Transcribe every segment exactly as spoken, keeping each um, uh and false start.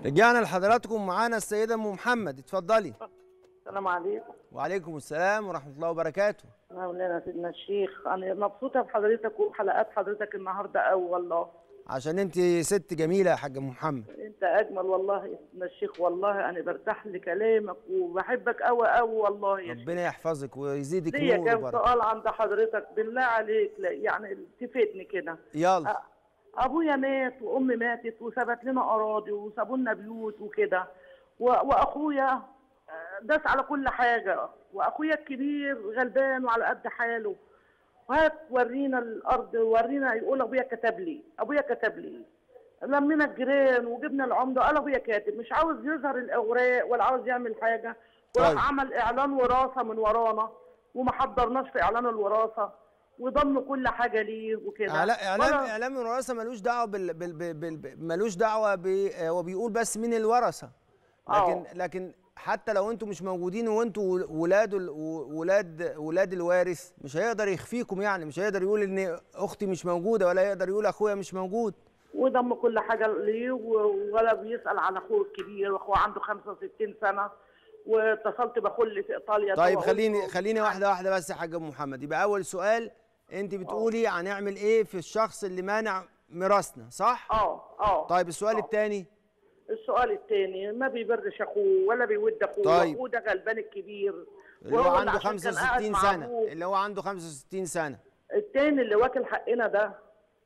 رجعنا لحضراتكم، معانا السيدة أم محمد، اتفضلي. السلام عليكم. وعليكم السلام ورحمة الله وبركاته. مولانا سيدنا الشيخ، أنا مبسوطة بحضرتك وبحلقات حضرتك النهاردة أوي والله. عشان أنت ست جميلة يا حاجة أم محمد. أنت أجمل والله يا سيدنا الشيخ، والله أنا برتاح لكلامك وبحبك أوي أوي والله يا شيخ. ربنا يحفظك ويزيدك ليا نور كام وبركة. سؤال عند حضرتك بالله عليك، لا يعني تفيدني كده. يلا. أ- أبويا مات وأمي ماتت وسابت لنا أراضي وسابوا لنا بيوت وكده، و- وأخويا داس على كل حاجة، وأخويا الكبير غلبان وعلى قد حاله. وهات ورينا الأرض، ورينا، يقول أبويا كتب لي، أبويا كتب لي. لمينا الجيران وجبنا العمدة، قال أبويا كاتب، مش عاوز يظهر الأوراق ولا عاوز يعمل حاجة. وراح طيب. عمل إعلان وراثة من ورانا وما حضرناش في إعلان الوراثة، وضموا كل حاجة ليه وكده. إعلا- اعلام وأنا- اعلام الوراثه ملوش دعوه بال... بال... بال... بال... ملوش دعوه ب... هو بيقول بس مين الورثه، لكن آه. لكن حتى لو انتوا مش موجودين وانتوا ولاد ال... ولاد ولاد الوارث، مش هيقدر يخفيكم، يعني مش هيقدر يقول ان اختي مش موجوده، ولا يقدر يقول اخويا مش موجود. وضم كل حاجة ليه، و- ولا بيسأل على أخوه الكبير، وأخوه عنده خمسة وستين سنة. واتصلت بأخوه اللي في إيطاليا. طيب ده خليني وقلت له خليني واحده واحده بس يا حاج ام محمد. يبقى اول سؤال، انت بتقولي هنعمل ايه في الشخص اللي مانع ميراثنا، صح؟ اه اه. طيب السؤال آه. الثاني. السؤال الثاني، ما بيبرش اخوه ولا بيود اخوه. طيب. اخوه ده غلبان الكبير، اللي هو وهو عنده عشان كان قاعد خمسة وستين مع سنه، أبوه. اللي هو عنده خمسة وستين سنه. الثاني اللي واكل حقنا ده،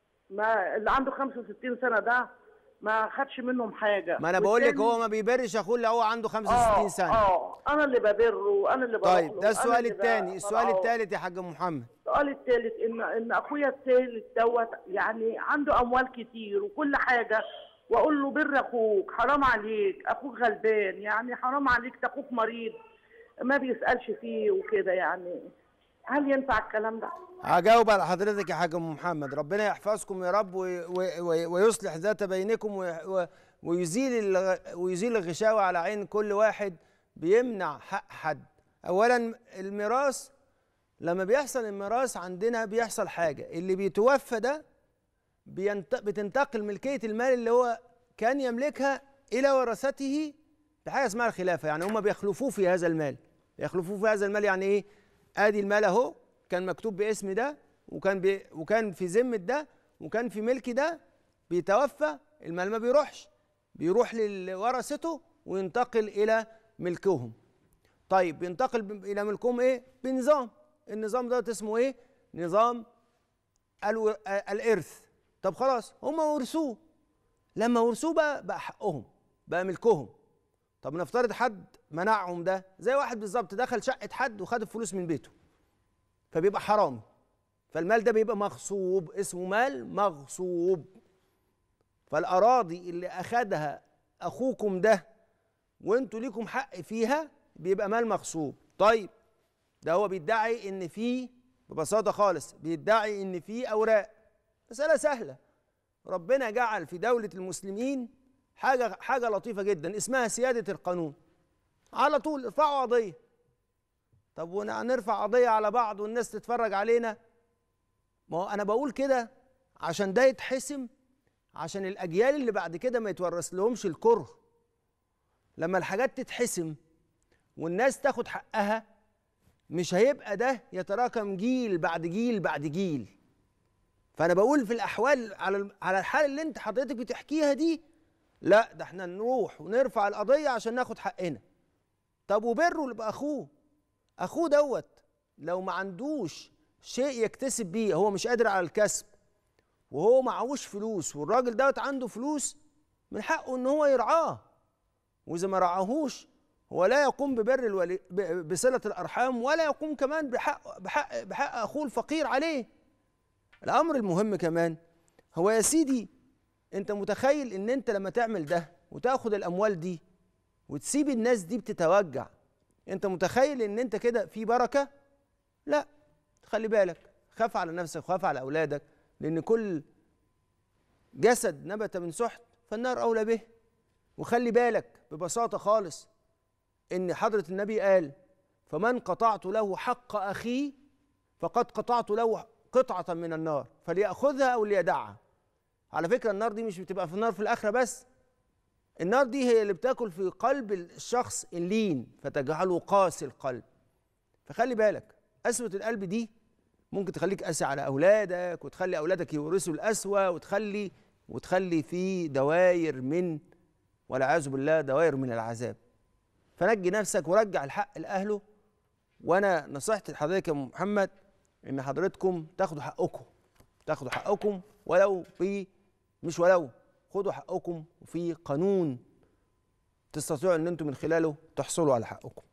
ما اللي عنده خمسة وستين سنه ده ما خدش منهم حاجه. ما انا بقول لك والتاني- هو ما بيبرش اخوه اللي هو عنده خمسة وستين سنه. اه انا اللي ببره وانا اللي بروح طيب له، ده أنا السؤال اللي ب- الثاني. السؤال برعاه. الثالث يا حاج محمد. السؤال الثالث، ان ان اخويا الثالث دوت يعني عنده اموال كتير وكل حاجه، واقول له بر اخوك، حرام عليك، اخوك غلبان، يعني حرام عليك، ده اخوك مريض ما بيسالش فيه وكده، يعني هل ينفع الكلام ده؟ هجاوب على حضرتك يا حاج ام محمد. ربنا يحفظكم يا رب وي- وي- ويصلح ذات بينكم، وي- و- ويزيل الغ- ويزيل الغشاوه على عين كل واحد بيمنع حق حد. اولا الميراث، لما بيحصل الميراث عندنا بيحصل حاجه، اللي بيتوفى ده بينت... بتنتقل ملكيه المال اللي هو كان يملكها الى ورثته بحاجه اسمها الخلافه. يعني هم بيخلفوه في هذا المال. بيخلفوه في هذا المال يعني ايه؟ ادي المال اهو، كان مكتوب باسم ده، وكان بي... وكان في ذمه ده، وكان في ملك ده. بيتوفى المال ما بيروحش، بيروح لورثته وينتقل الى ملكهم. طيب بينتقل ب- الى ملكهم ايه؟ بنظام. النظام ده اسمه ايه؟ نظام الو... آه، الارث. طب خلاص هم ورثوه، لما ورثوه بقى بقى حقهم، بقى ملكهم. طب نفترض حد منعهم، ده زي واحد بالظبط دخل شقه حد وخد الفلوس من بيته، فبيبقى حرامي، فالمال ده بيبقى مغصوب، اسمه مال مغصوب. فالاراضي اللي اخدها اخوكم ده وانتوا ليكم حق فيها بيبقى مال مغصوب. طيب ده هو بيدعي ان في، ببساطه خالص بيدعي ان في اوراق. مساله سهله. ربنا جعل في دوله المسلمين حاجه حاجه لطيفه جدا اسمها سياده القانون. على طول ارفعوا قضيه. طب ونرفع قضيه على بعض والناس تتفرج علينا؟ ما هو انا بقول كده عشان ده يتحسم، عشان الاجيال اللي بعد كده ما يتورث لهمش الكره. لما الحاجات تتحسم والناس تاخد حقها، مش هيبقى ده يتراكم جيل بعد جيل بعد جيل. فانا بقول في الاحوال على على الحال اللي انت حضرتك بتحكيها دي، لا ده احنا نروح ونرفع القضيه عشان ناخد حقنا. طب وبره اللي بقى اخوه، اخوه دوت لو ما عندوش شيء يكتسب بيه، هو مش قادر على الكسب وهو معهوش فلوس، والراجل دوت عنده فلوس، من حقه ان هو يرعاه. واذا ما رعاهوش هو لا يقوم ببر الولي بصله الارحام، ولا يقوم كمان بحق بحق بحق اخوه الفقير عليه. الامر المهم كمان هو يا سيدي، انت متخيل ان انت لما تعمل ده وتاخد الاموال دي وتسيب الناس دي بتتوجع، انت متخيل ان انت كده في بركه؟ لا، خلي بالك، خاف على نفسك وخاف على اولادك، لان كل جسد نبت من سحت فالنار اولى به. وخلي بالك ببساطه خالص ان حضره النبي قال: فمن قطعت له حق اخيه فقد قطعت له قطعه من النار فليأخذها او ليدعها. على فكره النار دي مش بتبقى في النار في الاخره بس، النار دي هي اللي بتاكل في قلب الشخص اللين فتجعله قاسي القلب. فخلي بالك، قسوة القلب دي ممكن تخليك قاسي على أولادك، وتخلي أولادك يورثوا القسوة، وتخلي وتخلي في دواير من، والعياذ بالله، دواير من العذاب. فنجي نفسك ورجع الحق لأهله. وأنا نصيحتي لحضرتك يا أم محمد إن حضرتكم تاخدوا حقكم، تاخدوا حقكم ولو ب مش ولو خدوا حقكم، وفي قانون تستطيعوا إن أنتم من خلاله تحصلوا على حقكم.